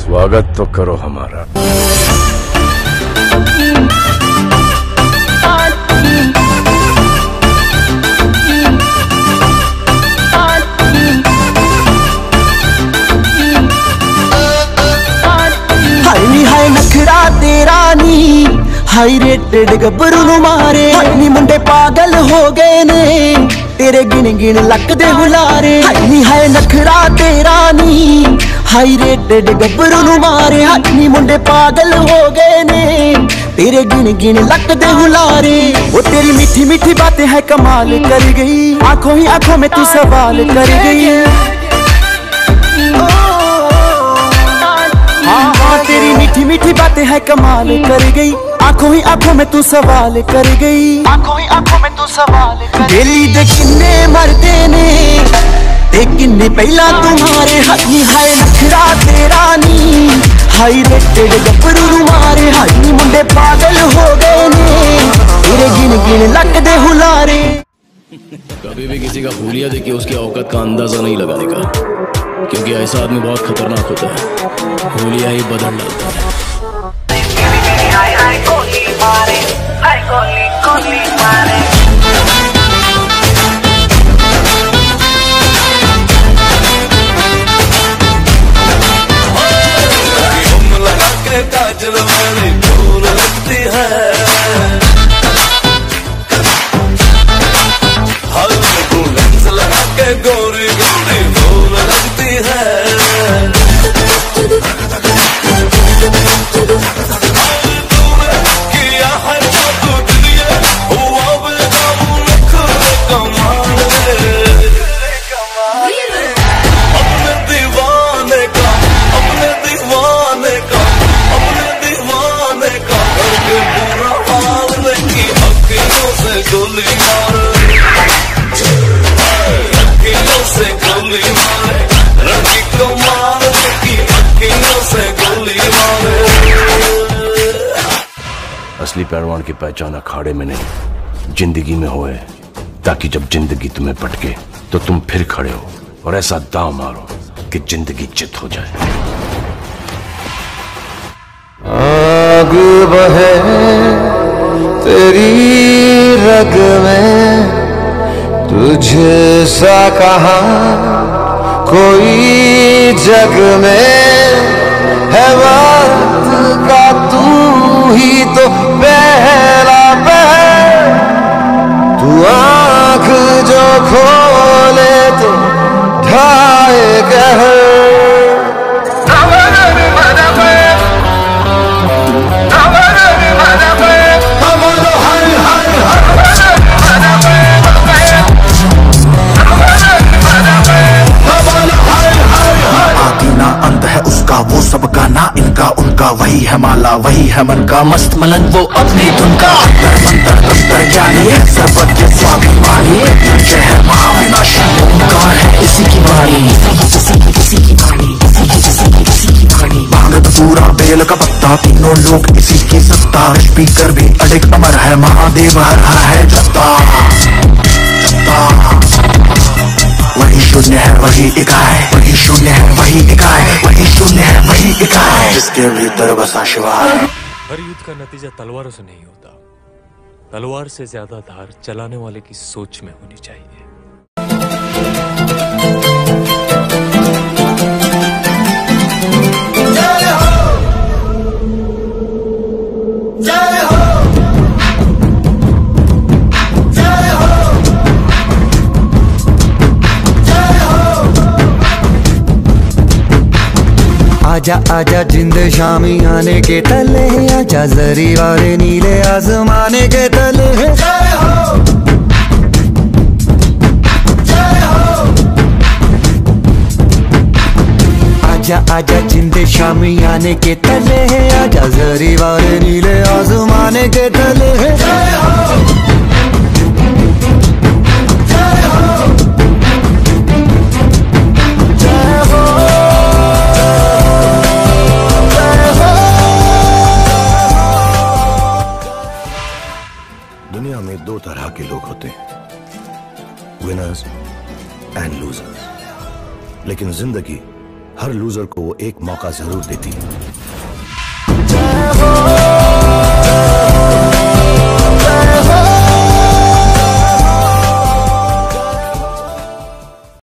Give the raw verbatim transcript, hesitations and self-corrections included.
स्वागत तो करो हमारा। हाय नखरा तेरा नी हाई रेटेड गब्बरू नु मारे नी मुंडे पागल हो गए ने तेरे गिन गिन लक दे हुलारे। नी हाय नखरा तेरा नी हाई रेटेड गब्बरू नु मारे नी मुंडे पागल हो गए ने तेरे गिन गिन लक दे हुलारे। वो तेरी मीठी मीठी बातें है कमाल कर गई, आंखों ही आंखों में तू सवाल कर गई। तेरी मीठी मीठी बातें है कमाल कर गई, आंखों ही आंखों में तू सवाल कर गई। आंखों ही आंखों में तू सवाल कर गई। दिल्ली दे किन्ने मरदे ने ते किन्ने पहला तुम्हारे हनी हाय नखरा तेरा नी हाई रेटेड गब्बरू नु मारे हनी मुंडे पागल हो गए ने तेरे गिन गिन लक दे हुलारे। कभी भी किसी का हुलिया देखिए उसकी औकात का अंदाजा नहीं लगाने का, क्योंकि ऐसा आदमी बहुत खतरनाक होता है, हुलिया ही बदल डालता है। गोरी गोरी फूल लगती है, किया है जादू दिलिए हुआ बेकाबू नखरे कमाल रे। अपने दीवाने का अपने दीवाने का अपने दीवाने का करके बुरा हाल देखी अखियों से गोली मार से गोली मारे लड़की को मार देखी अखियों से गोली मारे। असली पहलवान की पहचान अखाड़े में नहीं जिंदगी में होए, ताकि जब जिंदगी तुम्हें पटके तो तुम फिर खड़े हो और ऐसा दांव मारो कि जिंदगी चित हो जाए। आग बहे तेरी रग में तुझे सा कहा कोई जग में है, वक्त का तू ही तो पहला पहल। तू आँख जो खोले तो ढाए कहर। वो सबका ना इनका उनका वही है माला वही है मन का मस्त मलंग वो अपनी धुन का अंतर मंतर अंतर जानिए सर्वज्ञ स्वाभिमानी जय है महाविनाशी ओंकार है इसी की वाणी इसी की वाणी इसी की वाणी भागत पूरा बेल का पत्ता तीनों लोग इसी की सत्ता स्पीकर भी अडिग अमर है महादेव हर है जत्ता वही शून्य है वही इकाई वही शून्य है वही इकाई वही शून्य है वही इकाई जिसके भीतर बसा शिवा। हर युद्ध का नतीजा तलवारों से नहीं होता, तलवार से ज्यादा धार चलाने वाले की सोच में होनी चाहिए। आजा आजा जिंद शामी आने के तले आजा जरी वाले नीले आसमाने के तले। जय हो जय हो आजा आजा जिंद शामी आने के तले आजा जरी वाले नीले आसमाने के तले। जय हो दुनिया में दो तरह के लोग होते हैं, विनर्स एंड लूजर्स। लेकिन जिंदगी हर लूजर को वो एक मौका जरूर देती है।